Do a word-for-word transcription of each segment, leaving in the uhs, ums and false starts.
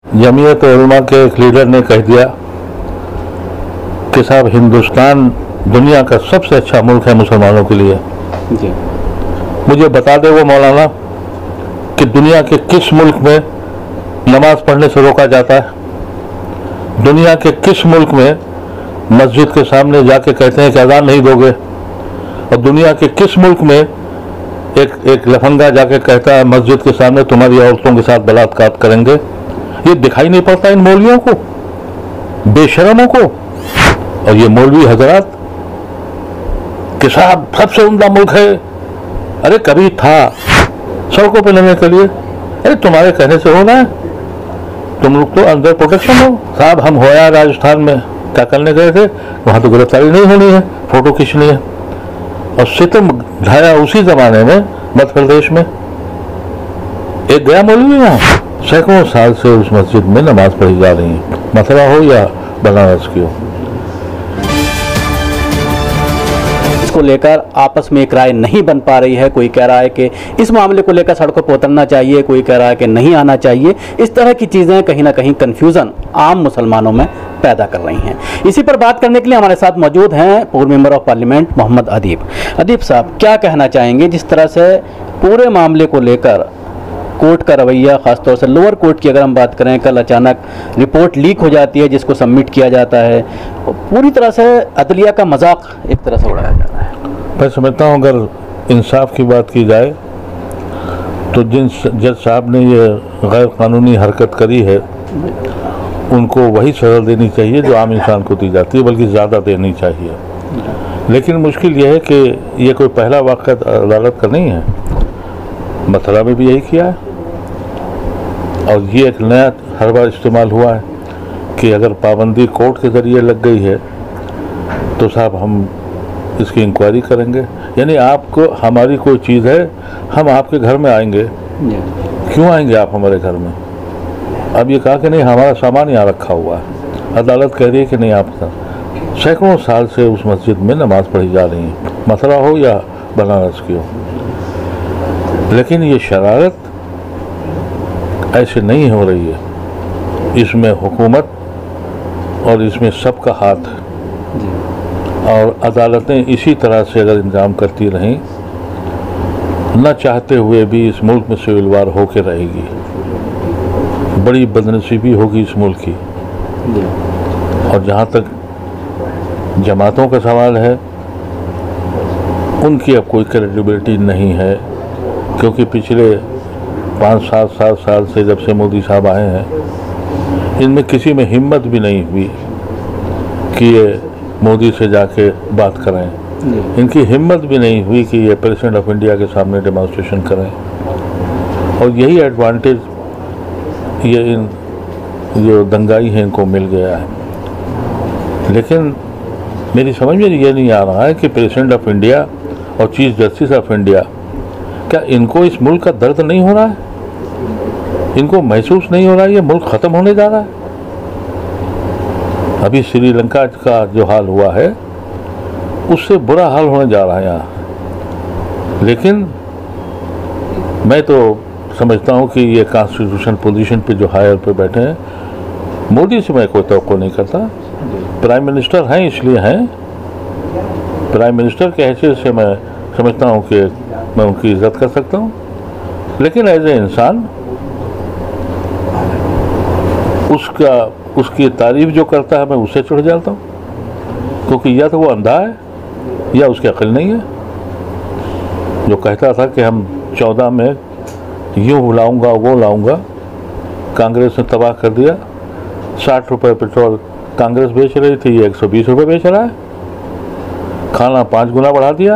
जमीयत उलमा के एक लीडर ने कह दिया कि साहब हिंदुस्तान दुनिया का सबसे अच्छा मुल्क है मुसलमानों के लिए। जी। मुझे बता दे वो मौलाना कि दुनिया के किस मुल्क में नमाज पढ़ने से रोका जाता है? दुनिया के किस मुल्क में मस्जिद के सामने जाके कहते हैं कि अज़ान नहीं दोगे? और दुनिया के किस मुल्क में एक एक लफंगा जाके कहता है मस्जिद के सामने तुम्हारी औरतों के साथ बलात्कार करेंगे? ये दिखाई नहीं पड़ता इन मौलवियों को, बेशरमों को? और ये मौलवी हजरात कि साहब सबसे उम्दा मुल्क है। अरे कभी था सड़कों पर लेने के लिए? अरे तुम्हारे कहने से होना है? तुम लोग तो अंदर प्रोटेक्शन हो। साहब हम होया राजस्थान में क्या करने गए थे, वहां तो गिरफ्तारी नहीं होनी है, फोटो खींचनी है। और सितम ढाया उसी जमाने में मध्य प्रदेश में एक गया मौलवी वहां, सैकड़ों साल से उस मस्जिद में नमाज पढ़ी जा रही है, मथुरा हो या बनारस की हो। इसको लेकर आपस में एक राय नहीं बन पा रही है। कोई कह रहा है कि इस मामले को लेकर सड़कों पर उतरना चाहिए, कोई कह रहा है कि नहीं आना चाहिए। इस तरह की चीज़ें कहीं ना कहीं कन्फ्यूज़न आम मुसलमानों में पैदा कर रही हैं। इसी पर बात करने के लिए हमारे साथ मौजूद हैं पूर्व member of parliament Mohammad Adeeb. Adeeb साहब, क्या कहना चाहेंगे जिस तरह से पूरे मामले को लेकर कोर्ट का रवैया, खासतौर से लोअर कोर्ट की अगर हम बात करें, कल अचानक रिपोर्ट लीक हो जाती है जिसको सबमिट किया जाता है, पूरी तरह से अदलिया का मजाक एक तरह से उड़ाया जा रहा है। मैं समझता हूँ अगर इंसाफ की बात की जाए तो जिन जज साहब ने ये गैर कानूनी हरकत करी है उनको वही सज़ा देनी चाहिए जो आम इंसान को दी जाती है, बल्कि ज़्यादा देनी चाहिए। लेकिन मुश्किल यह है कि ये कोई पहला वाक़या अदालत का नहीं है, मथुरा में भी यही किया है। और ये एक नया हर बार इस्तेमाल हुआ है कि अगर पाबंदी कोर्ट के ज़रिए लग गई है तो साहब हम इसकी इंक्वायरी करेंगे। यानी आपको हमारी कोई चीज़ है, हम आपके घर में आएंगे, क्यों आएंगे आप हमारे घर में? अब ये कहा कि नहीं हमारा सामान यहाँ रखा हुआ है, अदालत कह रही है कि नहीं आप सैकड़ों साल से उस मस्जिद में नमाज पढ़ी जा रही है, मथुरा हो या बनारस की हो। लेकिन ये शरारत ऐसे नहीं हो रही है, इसमें हुकूमत और इसमें सबका हाथ है। और अदालतें इसी तरह से अगर इंतजाम करती रहें, न चाहते हुए भी इस मुल्क में सिविल वार होके रहेगी, बड़ी बदनसीबी होगी इस मुल्क की। और जहाँ तक जमातों का सवाल है, उनकी अब कोई क्रेडिबिलिटी नहीं है, क्योंकि पिछले पाँच सात सात साल से जब से मोदी साहब आए हैं, इनमें किसी में हिम्मत भी नहीं हुई कि ये मोदी से जाके बात करें। इनकी हिम्मत भी नहीं हुई कि ये प्रेसिडेंट ऑफ इंडिया के सामने डेमोन्स्ट्रेशन करें। और यही एडवांटेज ये इन जो दंगाई हैं इनको मिल गया है। लेकिन मेरी समझ में ये नहीं आ रहा है कि प्रेसिडेंट ऑफ इंडिया और चीफ जस्टिस ऑफ इंडिया, क्या इनको इस मुल्क का दर्द नहीं हो रहा है? इनको महसूस नहीं हो रहा है ये मुल्क ख़त्म होने जा रहा है? अभी श्रीलंका का जो हाल हुआ है उससे बुरा हाल होने जा रहा है यहाँ। लेकिन मैं तो समझता हूँ कि ये कॉन्स्टिट्यूशन पोजीशन पे जो हायर पे बैठे हैं, मोदी से मैं कोई तवक्को नहीं करता। प्राइम मिनिस्टर हैं इसलिए हैं, प्राइम मिनिस्टर के हैसियत से मैं समझता हूँ कि मैं उनकी इज्जत कर सकता हूँ। लेकिन एज ए इंसान उसका उसकी तारीफ जो करता है मैं उससे चढ़ जाता हूँ, क्योंकि या तो वो अंधा है या उसकी अक्ल नहीं है। जो कहता था कि हम चौदह में यूँ लाऊंगा वो लाऊंगा, कांग्रेस ने तबाह कर दिया। साठ रुपये पेट्रोल कांग्रेस बेच रही थी, ये एक सौ बीस रुपये बेच रहा है। खाना पाँच गुना बढ़ा दिया।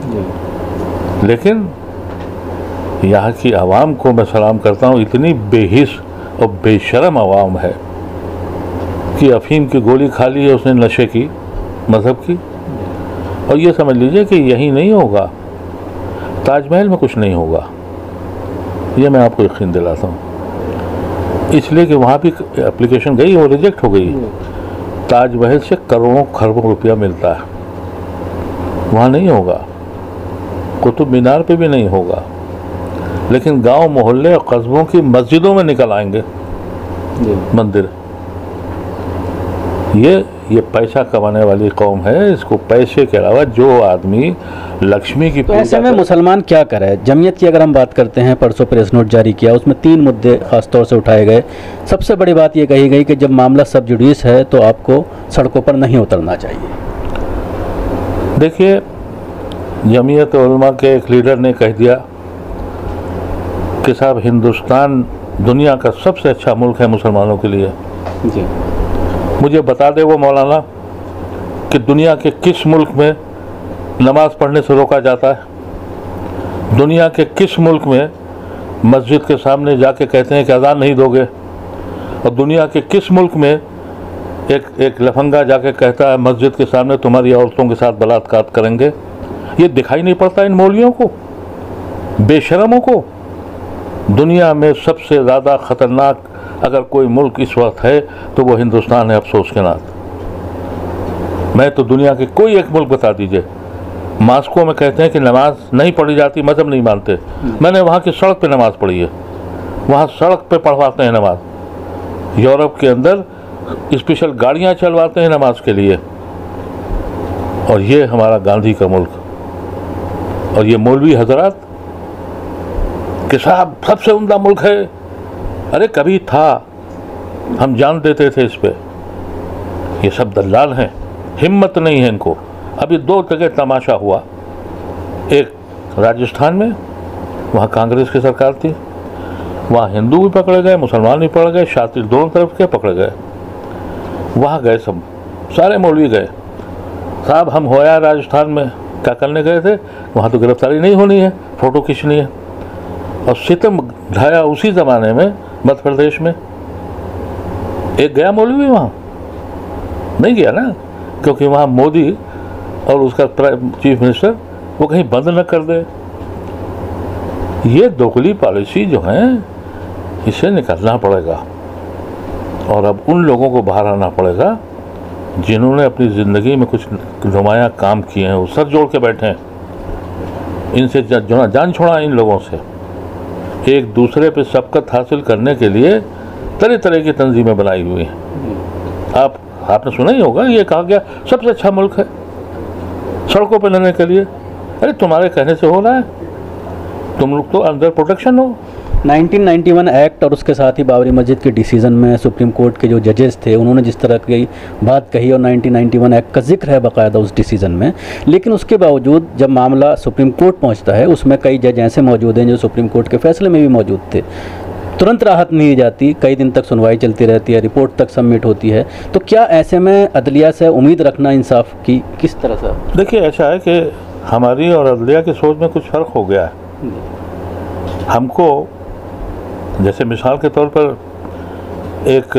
लेकिन यहाँ की आवाम को मैं सलाम करता हूँ, इतनी बेहिस और बेशरम आवाम है कि अफीम की गोली खा ली है उसने नशे की, मज़हब की। और ये समझ लीजिए कि यही नहीं होगा, ताजमहल में कुछ नहीं होगा, ये मैं आपको यकीन दिलाता हूँ। इसलिए कि वहाँ भी एप्लीकेशन गई, वो रिजेक्ट हो गई। ताजमहल से करोड़ों खरबों रुपया मिलता है, वहाँ नहीं होगा। कुतुब मीनार पे भी नहीं होगा। लेकिन गांव मोहल्ले और कस्बों की मस्जिदों में निकल आएंगे मंदिर। ये ये पैसा कमाने वाली कौम है। इसको पैसे के अलावा जो आदमी लक्ष्मी की तो ऐसे में मुसलमान क्या करे? जमीयत की अगर हम बात करते हैं, परसों प्रेस नोट जारी किया, उसमें तीन मुद्दे खासतौर से उठाए गए। सबसे बड़ी बात ये कही गई कि जब मामला सब जुडिस है तो आपको सड़कों पर नहीं उतरना चाहिए। देखिए, जमीयत उलमा के एक लीडर ने कह दिया कि साहब हिंदुस्तान दुनिया का सबसे अच्छा मुल्क है मुसलमानों के लिए। जी। मुझे बता दे वो मौलाना कि दुनिया के किस मुल्क में नमाज पढ़ने से रोका जाता है? दुनिया के किस मुल्क में मस्जिद के सामने जाके कहते हैं कि अज़ान नहीं दोगे? और दुनिया के किस मुल्क में एक एक लफंगा जाके कहता है मस्जिद के सामने तुम्हारी औरतों के साथ बलात्कार करेंगे? ये दिखाई नहीं पड़ता इन मौलवियों को, बेशरमों को? दुनिया में सबसे ज़्यादा ख़तरनाक अगर कोई मुल्क इस वक्त है तो वो हिंदुस्तान है, अफसोस के नाथ। मैं तो दुनिया के कोई एक मुल्क बता दीजिए, मास्को में कहते हैं कि नमाज नहीं पढ़ी जाती, मजहब नहीं मानते। मैंने वहाँ की सड़क पे नमाज पढ़ी है, वहाँ सड़क पे पढ़वाते हैं नमाज। यूरोप के अंदर स्पेशल गाड़ियाँ चलवाते हैं नमाज के लिए। और ये हमारा गांधी का मुल्क, और ये मौलवी हजरात कि साहब सबसे उम्दा मुल्क है। अरे कभी था, हम जान देते थे इस पे। ये सब दलाल हैं, हिम्मत नहीं है इनको। अभी दो जगह तमाशा हुआ, एक राजस्थान में, वहाँ कांग्रेस की सरकार थी, वहाँ हिंदू भी पकड़े गए, मुसलमान भी पकड़े गए, शातिर दोनों तरफ के पकड़े गए। वहाँ गए सब, सारे मौलवी गए। साहब हम होया राजस्थान में क्या करने गए थे? वहाँ तो गिरफ्तारी नहीं होनी है, फ़ोटो खींचनी है। और सितम ढाया उसी ज़माने में मध्य प्रदेश में। एक गया मौलवी वहाँ? नहीं गया ना, क्योंकि वहाँ मोदी और उसका चीफ मिनिस्टर वो कहीं बंद न कर दे। ये दोगली पॉलिसी जो है, इसे निकालना पड़ेगा। और अब उन लोगों को बाहर आना पड़ेगा जिन्होंने अपनी ज़िंदगी में कुछ नुमाया काम किए हैं, वो सर जोड़ के बैठे हैं। इनसे जान छोड़ा इन लोगों से। एक दूसरे पे सबकत हासिल करने के लिए तरह तरह की तंजीमें बनाई हुई हैं। आप आपने सुना ही होगा, ये कहा गया सबसे अच्छा मुल्क है सड़कों पर रहने के लिए। अरे तुम्हारे कहने से हो रहा है? तुम लोग तो अंडर प्रोटेक्शन हो। नाइनटीन नाइंटी वन एक्ट और उसके साथ ही बाबरी मस्जिद के डिसीजन में सुप्रीम कोर्ट के जो जजेस थे उन्होंने जिस तरह की बात कही, और नाइनटीन नाइंटी वन एक्ट का जिक्र है बाकायदा उस डिसीजन में, लेकिन उसके बावजूद जब मामला सुप्रीम कोर्ट पहुंचता है उसमें कई जज ऐसे मौजूद हैं जो सुप्रीम कोर्ट के फैसले में भी मौजूद थे। तुरंत राहत नहीं दी जाती, कई दिन तक सुनवाई चलती रहती है, रिपोर्ट तक सबमिट होती है। तो क्या ऐसे में अदलिया से उम्मीद रखना इंसाफ की किस तरह से? देखिए, ऐसा है कि हमारी और अदलिया की सोच में कुछ फ़र्क हो गया है। हमको जैसे मिसाल के तौर पर एक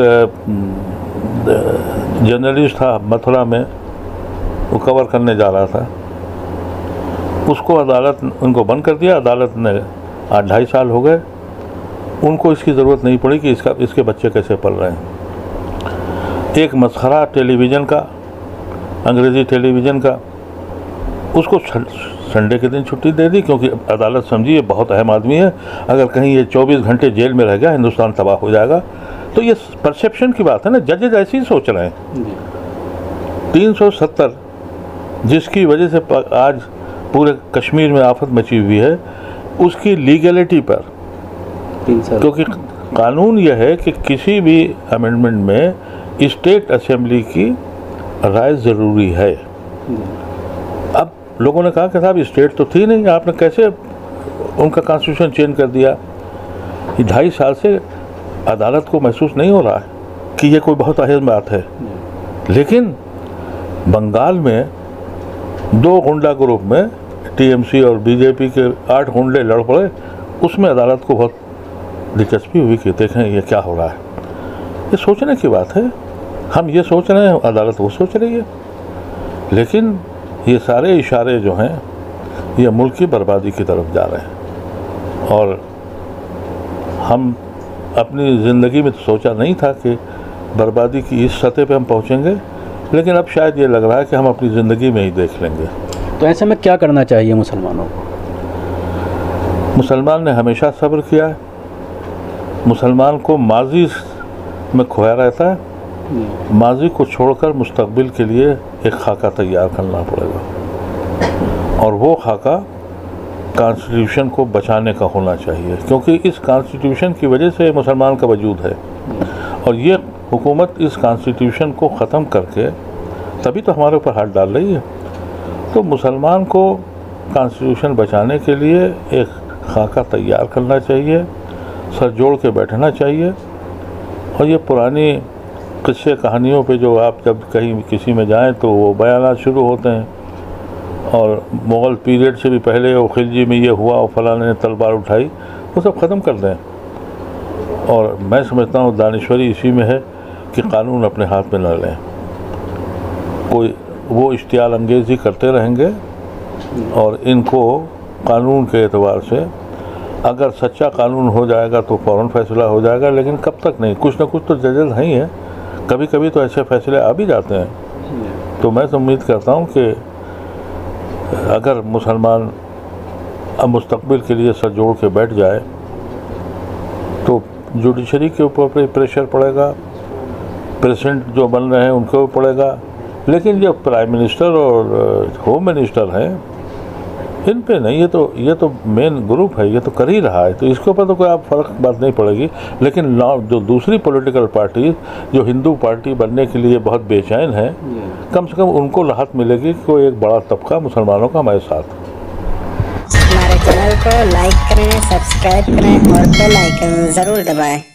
जर्नलिस्ट था मथुरा में, वो कवर करने जा रहा था, उसको अदालत उनको बंद कर दिया। अदालत ने आठ ढाई साल हो गए, उनको इसकी ज़रूरत नहीं पड़ी कि इसका इसके बच्चे कैसे पल रहे हैं। एक मसखरा टेलीविज़न का, अंग्रेज़ी टेलीविज़न का, उसको संडे के दिन छुट्टी दे दी क्योंकि अदालत समझी ये बहुत अहम आदमी है, अगर कहीं ये चौबीस घंटे जेल में रह गया हिंदुस्तान तबाह हो जाएगा। तो ये परसेप्शन की बात है ना, जजेज ऐसे ही सोच रहे हैं। तीन सौ सत्तर जिसकी वजह से आज पूरे कश्मीर में आफत मची हुई है, उसकी लीगलिटी पर, क्योंकि कानून यह है कि किसी भी अमेंडमेंट में स्टेट असेंबली की राय ज़रूरी है। अब लोगों ने कहा कि साहब स्टेट तो थी नहीं, आपने कैसे उनका कॉन्स्टिट्यूशन चेंज कर दिया? ये ढाई साल से अदालत को महसूस नहीं हो रहा है कि ये कोई बहुत अहम बात है। लेकिन बंगाल में दो गुंडा ग्रुप में टीएमसी और बीजेपी के आठ गुंडे लड़ पड़े, उसमें अदालत को बहुत दिलचस्पी हुई कि देखें ये क्या हो रहा है। ये सोचने की बात है। हम ये सोच रहे हैं, अदालत वो सोच रही है। लेकिन ये सारे इशारे जो हैं ये मुल्क की बर्बादी की तरफ जा रहे हैं। और हम अपनी ज़िंदगी में तो सोचा नहीं था कि बर्बादी की इस सतह पे हम पहुंचेंगे, लेकिन अब शायद ये लग रहा है कि हम अपनी ज़िंदगी में ही देख लेंगे। तो ऐसे में क्या करना चाहिए मुसलमानों को? मुसलमान ने हमेशा सब्र किया है। मुसलमान को माजी में खोया रहता है। माजी को छोड़कर मुस्तकबिल के लिए एक खाका तैयार करना पड़ेगा, और वो खाका कॉन्स्टिट्यूशन को बचाने का होना चाहिए, क्योंकि इस कॉन्स्टिट्यूशन की वजह से मुसलमान का वजूद है, और ये हुकूमत इस कॉन्स्टिट्यूशन को ख़त्म करके तभी तो हमारे ऊपर हाथ डाल रही है। तो मुसलमान को कॉन्स्टिट्यूशन बचाने के लिए एक खाका तैयार करना चाहिए, सर जोड़ के बैठना चाहिए। और ये पुरानी किस्से कहानियों पे जो आप जब कहीं किसी में जाएं तो वो बयानात शुरू होते हैं, और मुग़ल पीरियड से भी पहले वो खिलजी में ये हुआ और फलाने ने तलवार उठाई, वो सब ख़त्म कर दें। और मैं समझता हूँ दानिश्वरी इसी में है कि कानून अपने हाथ में न लें, कोई वो इश्तियाल अंगेज़ी करते रहेंगे, और इनको कानून के एतबार से अगर सच्चा कानून हो जाएगा तो फ़ौरन फैसला हो जाएगा, लेकिन कब तक नहीं, कुछ ना कुछ तो जजेस हैं ही हैं, कभी कभी तो ऐसे फैसले आ भी जाते हैं। तो मैं तो उम्मीद करता हूँ कि अगर मुसलमान अब मुस्तकबिल के लिए सर जोड़ के बैठ जाए तो जुडिशरी के ऊपर प्रेशर पड़ेगा, प्रेसिडेंट जो बन रहे हैं उनके ऊपर पड़ेगा, लेकिन जो प्राइम मिनिस्टर और होम मिनिस्टर हैं इन पे नहीं, ये तो ये तो मेन ग्रुप है, ये तो कर ही रहा है, तो इसके ऊपर तो कोई आप फ़र्क बात नहीं पड़ेगी। लेकिन जो दूसरी पॉलिटिकल पार्टी जो हिंदू पार्टी बनने के लिए बहुत बेचैन है, कम से कम उनको राहत मिलेगी कि कोई एक बड़ा तबका मुसलमानों का हमारे साथ। हमारे चैनल को लाइक करें, सब्सक्राइब करें और बेल आइकन ज़रूर दबाएं।